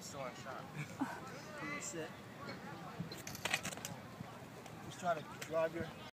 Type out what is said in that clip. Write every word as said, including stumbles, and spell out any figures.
still on shot. Can you sit? Just try to drive your